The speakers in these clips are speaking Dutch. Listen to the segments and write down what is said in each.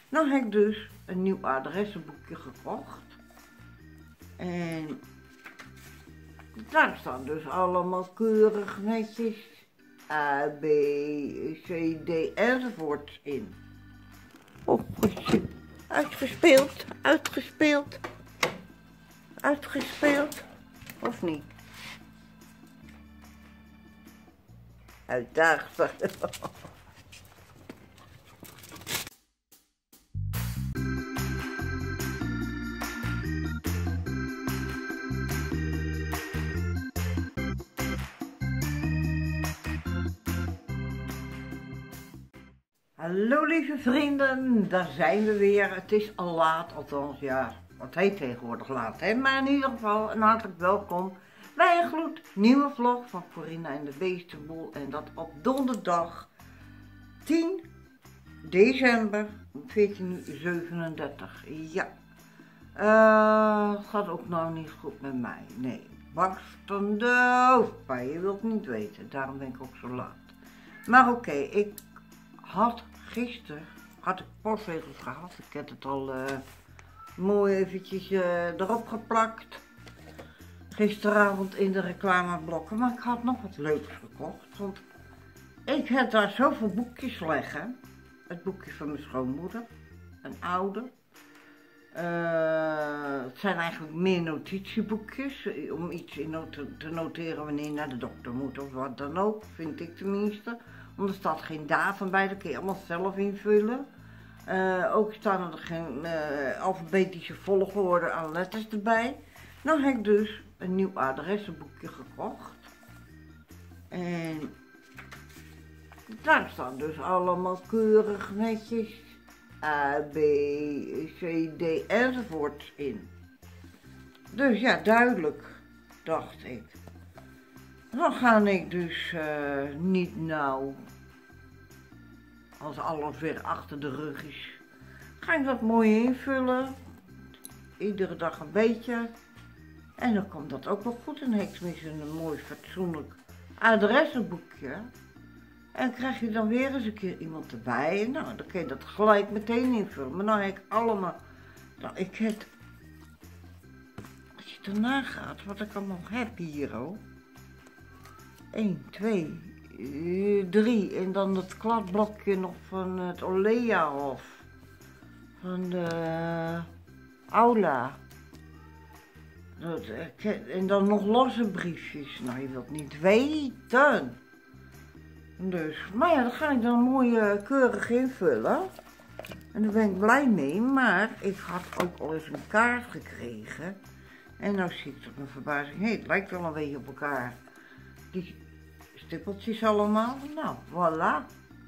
Nou heb ik dus een nieuw adressenboekje gekocht. En daar staan dus allemaal keurig netjes A, B, C, D enzovoort in. Oh, goedje. Uitgespeeld, uitgespeeld, uitgespeeld. Of niet? Uitdagend. Hallo lieve vrienden, daar zijn we weer. Het is al laat, althans ja, wat heet tegenwoordig laat, hè? Maar in ieder geval een hartelijk welkom bij een gloednieuwe vlog van Corinna en de Beestenboel. En dat op donderdag 10 december om 14:37. Ja, het gaat ook nou niet goed met mij. Nee, barstende hoofdpijn, je wilt niet weten, daarom ben ik ook zo laat. Maar oké, ik had gisteren ik postzegels gehad. Ik heb het al mooi eventjes erop geplakt. Gisteravond in de reclameblokken. Maar ik had nog wat leuks gekocht. Want ik heb daar zoveel boekjes liggen. Het boekje van mijn schoonmoeder. Een oude. Het zijn eigenlijk meer notitieboekjes. Om iets te noteren wanneer je naar de dokter moet of wat dan ook. Vind ik tenminste. Want er staat geen datum bij, dat kun je allemaal zelf invullen. Ook staan er geen alfabetische volgorde aan letters erbij. Nou heb ik dus een nieuw adressenboekje gekocht. En daar staan dus allemaal keurig netjes A, B, C, D enzovoort in. Dus ja, duidelijk, dacht ik. Dan ga ik dus niet nou, als alles weer achter de rug is, ga ik dat mooi invullen. Iedere dag een beetje. En dan komt dat ook wel goed. En heb ik tenminste een mooi fatsoenlijk adressenboekje. En krijg je dan weer eens een keer iemand erbij. Nou, dan kun je dat gelijk meteen invullen. Maar nou heb ik allemaal, nou ik heb, als je erna gaat, wat ik allemaal heb hier hoor. 1, 2, 3 en dan het kladblokje nog van het Oleahof, van de aula. En dan nog losse briefjes, nou je wilt niet weten. Dus, maar ja, dat ga ik dan mooi keurig invullen. En daar ben ik blij mee, maar ik had ook al eens een kaart gekregen. En nou zie ik tot mijn verbazing, hé, het lijkt wel een beetje op elkaar. Die stippeltjes allemaal, nou voilà.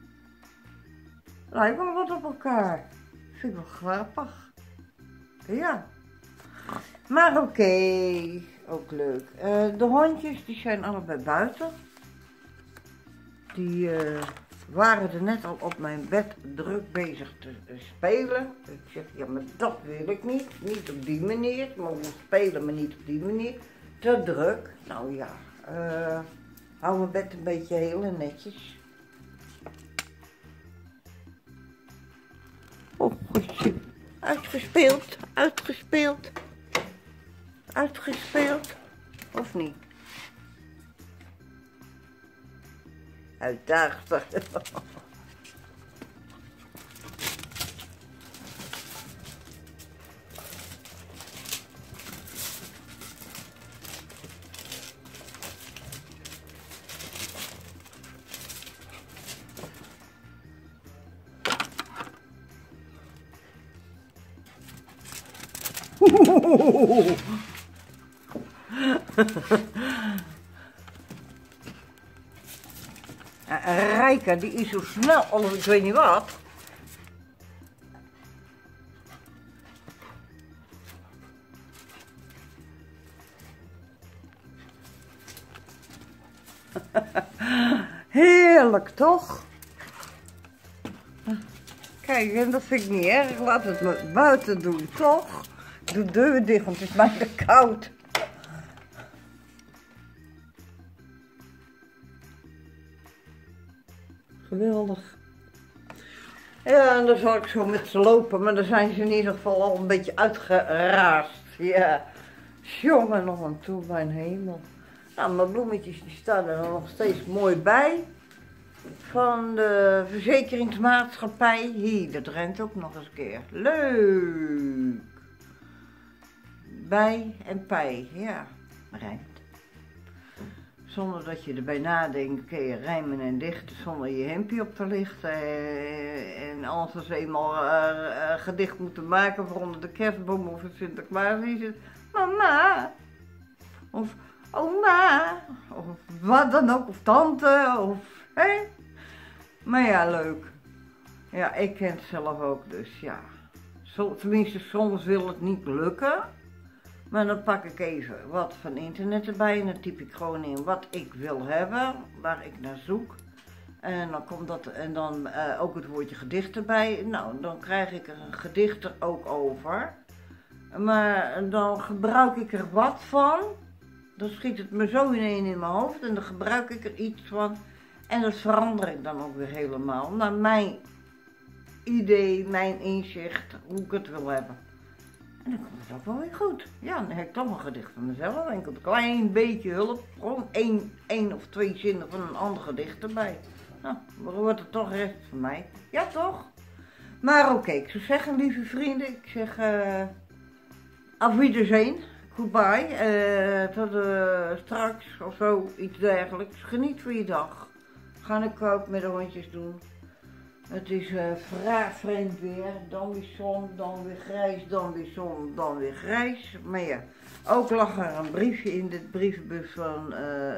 Lijkt wel wat op elkaar. Vind ik wel grappig. Ja. Maar oké, ook leuk. De hondjes die zijn allebei buiten. Die waren er net al op mijn bed druk bezig te spelen. Ik zeg, ja maar dat wil ik niet. Niet op die manier. Ze mogen spelen, maar niet op die manier. Te druk. Nou ja, hou mijn bed een beetje heel en netjes. Oh, goedje. Uitgespeeld, uitgespeeld, uitgespeeld. Of niet? Uitdagend. Rijka, die is zo snel, of ik weet niet wat. Heerlijk, toch? Kijk, en dat vind ik niet erg. Laat het me buiten doen, toch? Ik doe de deur dicht, want het is bijna koud. Geweldig. Ja, en dan zal ik zo met ze lopen, maar dan zijn ze in ieder geval al een beetje uitgeraasd. Ja, jongen nog aan toe, mijn hemel. Nou, mijn bloemetjes die staan er nog steeds mooi bij. Van de verzekeringsmaatschappij. Hier, dat rent ook nog eens een keer. Leuk. Bij en pij, ja, rijmt. Zonder dat je erbij nadenkt, kun je rijmen en dichten zonder je hempje op te lichten. En als we eenmaal gedicht moeten maken voor onder de kerstboom of het Sinterklaas is het mama. Of oma. Of wat dan ook. Of tante. Of hè. Maar ja, leuk. Ja, ik ken het zelf ook dus ja. Tenminste, soms wil het niet lukken. Maar dan pak ik even wat van internet erbij en dan typ ik gewoon in wat ik wil hebben, waar ik naar zoek. En dan komt dat, en dan ook het woordje gedicht erbij. Nou, dan krijg ik er een gedicht er ook over. Maar dan gebruik ik er wat van. Dan schiet het me zo in mijn hoofd en dan gebruik ik er iets van. En dat verander ik dan ook weer helemaal naar mijn idee, mijn inzicht, hoe ik het wil hebben. En dan komt het ook wel weer goed. Ja, dan heb ik toch een gedicht van mezelf. Enkel een klein beetje hulp. Gewoon één of twee zinnen van een ander gedicht erbij. Nou, dan wordt het toch recht van mij. Ja, toch? Maar oké, ik zou zeggen, lieve vrienden. Ik zeg auf Wiedersehen. Goodbye. Tot straks of zo, iets dergelijks. Geniet van je dag. Ga ik ook met de hondjes doen. Het is vreemd weer, dan weer zon, dan weer grijs, dan weer zon, dan weer grijs. Maar ja, ook lag er een briefje in de brievenbus van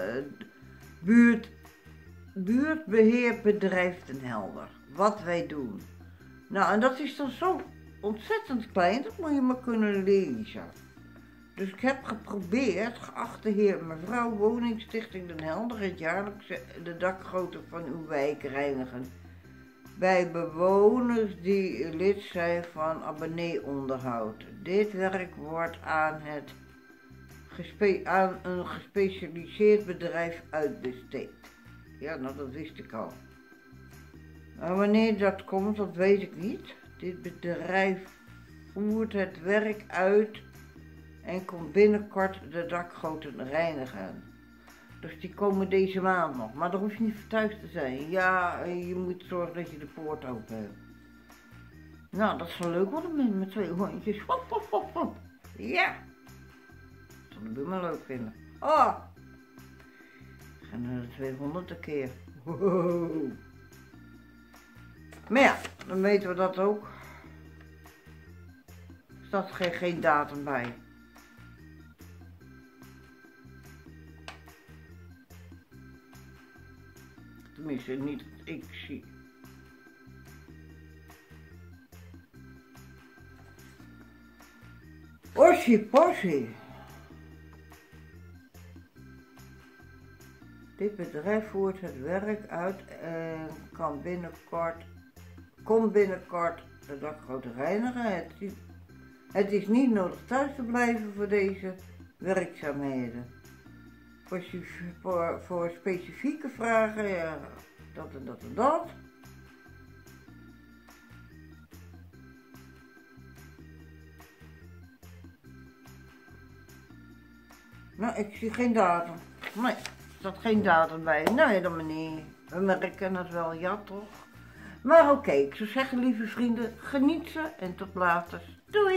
buurtbeheerbedrijf Den Helder. Wat wij doen. Nou, en dat is dan zo ontzettend klein, dat moet je maar kunnen lezen. Dus ik heb geprobeerd, geachte heer en mevrouw, Woningstichting Den Helder, het jaarlijks de dakgoten van uw wijk reinigen. Bij bewoners die lid zijn van abonneeonderhoud. Dit werk wordt aan een gespecialiseerd bedrijf uitbesteed. Ja, nou dat wist ik al. Maar wanneer dat komt, dat weet ik niet. Dit bedrijf voert het werk uit en komt binnenkort de dakgoten reinigen. Dus die komen deze maand nog, maar daar hoef je niet voor thuis te zijn. Ja, je moet zorgen dat je de poort open hebt. Nou, dat is wel leuk worden met twee hondjes. Hop, hop, hop, hop. Ja. Dat zou ik maar leuk vinden. Oh. Ik ga naar de 200 een keer. Wow. Maar ja, dan weten we dat ook. Er staat geen datum bij. Tenminste, niet dat ik zie. Ossie possie. Dit bedrijf voert het werk uit en komt binnenkort de dakgoten reinigen. Het is niet nodig thuis te blijven voor deze werkzaamheden. Voor specifieke vragen, ja, dat en dat en dat. Nou, ik zie geen datum. Nee, er staat geen datum bij. Nee, dan maar niet. We merken het wel, ja toch? Maar oké, ik zou zeggen, lieve vrienden, geniet ze en tot later. Doei!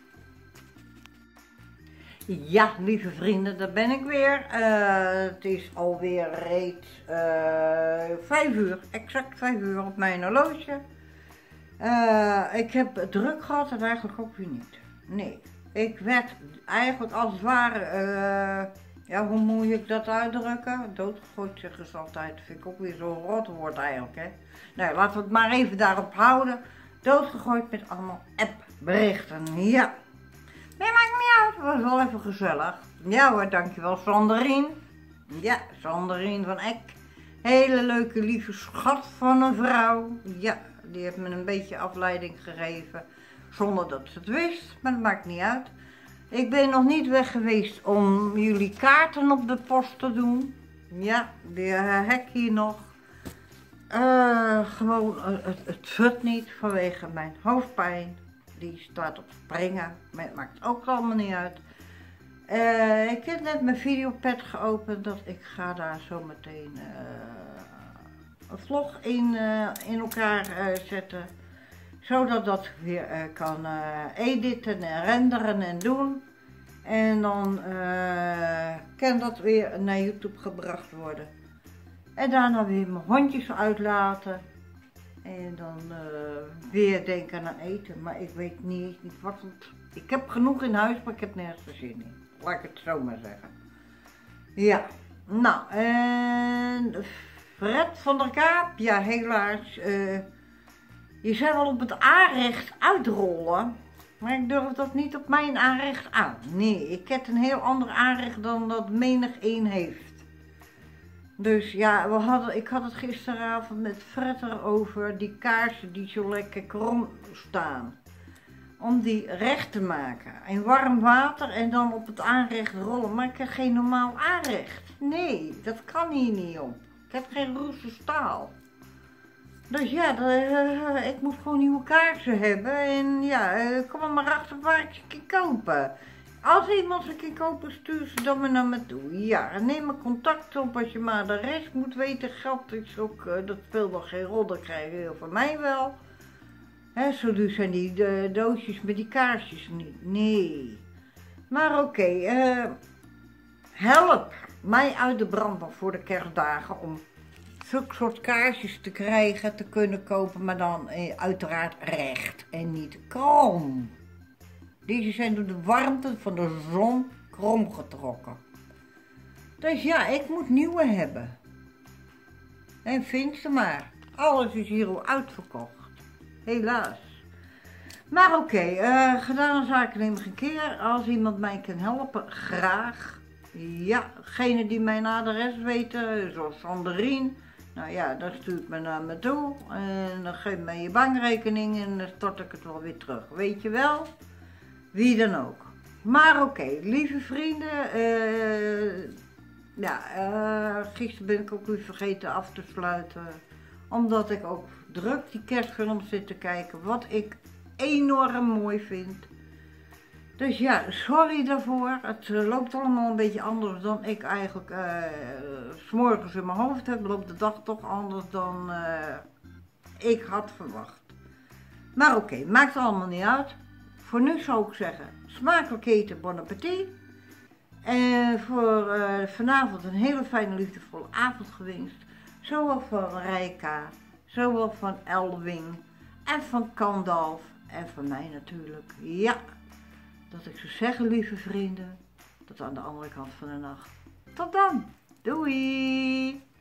Ja, lieve vrienden, daar ben ik weer. Het is alweer reeds 5 uur, exact 5 uur op mijn horloge. Ik heb het druk gehad en eigenlijk ook weer niet. Nee, ik werd eigenlijk als het ware, ja, hoe moet ik dat uitdrukken? Doodgegooid zeggen ze altijd, vind ik ook weer zo'n rot woord eigenlijk, hè. Nou, laten we het maar even daarop houden. Doodgegooid met allemaal appberichten, ja. Nee, maakt niet uit, het was wel even gezellig. Ja hoor, dankjewel Sanderien. Ja, Sanderien van Eck. Hele leuke, lieve schat van een vrouw. Ja, die heeft me een beetje afleiding gegeven. Zonder dat ze het wist, maar dat maakt niet uit. Ik ben nog niet weg geweest om jullie kaarten op de post te doen. Ja, die hek hier nog. Gewoon, het fut niet vanwege mijn hoofdpijn. Die staat op springen, maar het maakt ook allemaal niet uit. Ik heb net mijn videopad geopend, dat ik ga daar zo meteen een vlog in elkaar zetten. Zodat dat weer kan editen en renderen en doen. En dan kan dat weer naar YouTube gebracht worden. En daarna weer mijn hondjes uitlaten. En dan weer denken aan eten. Maar ik weet niet wat het... Ik heb genoeg in huis, maar ik heb nergens zin in. Laat ik het zo maar zeggen. Ja, nou, en Fred van der Kaap, ja helaas. Je zou wel op het aanrecht uitrollen. Maar ik durf dat niet op mijn aanrecht aan. Nee, ik heb een heel ander aanrecht dan dat menig een heeft. Dus ja, ik had het gisteravond met Fred erover, die kaarsen die zo lekker krom staan. Om die recht te maken. In warm water en dan op het aanrecht rollen. Maar ik heb geen normaal aanrecht. Nee, dat kan hier niet op. Ik heb geen roeste staal. Dus ja, ik moet gewoon nieuwe kaarsen hebben. En ja, kom maar achter waar ik ze kan kopen. Als iemand ze kan kopen, stuur ze dan maar naar me toe. Ja, neem maar contact op als je maar de rest moet weten. Geld is ook, dat speelt nog geen rol, dat krijg je van mij wel. Hè, zo duur zijn die doosjes met die kaarsjes niet. Nee. Maar oké, help mij uit de brand nog voor de kerstdagen om zulke soort kaarsjes te krijgen, te kunnen kopen, maar dan uiteraard recht en niet krom. Deze zijn door de warmte van de zon krom getrokken. Dus ja, ik moet nieuwe hebben. En vind ze maar. Alles is hier al uitverkocht. Helaas. Maar oké, gedane zaken neem ik een keer. Als iemand mij kan helpen, graag. Ja, degene die mijn adres weten, zoals Sanderien. Nou ja, dan stuurt me naar me toe. En dan geef mij je bankrekening en dan stort ik het wel weer terug. Weet je wel? Wie dan ook. Maar oké, lieve vrienden. Gisteren ben ik ook weer vergeten af te sluiten. Omdat ik ook druk die kerstfilms zit te kijken. Wat ik enorm mooi vind. Dus ja, sorry daarvoor. Het loopt allemaal een beetje anders dan ik eigenlijk 's morgens in mijn hoofd heb. Loopt de dag toch anders dan ik had verwacht. Maar oké, maakt allemaal niet uit. Voor nu zou ik zeggen, smakelijk eten, bon appétit. En voor vanavond een hele fijne liefdevolle avond gewenst. Zowel van Rijka, zowel van Elwing en van Kandalf en van mij natuurlijk. Ja, dat ik zou zeggen, lieve vrienden, tot aan de andere kant van de nacht. Tot dan, doei!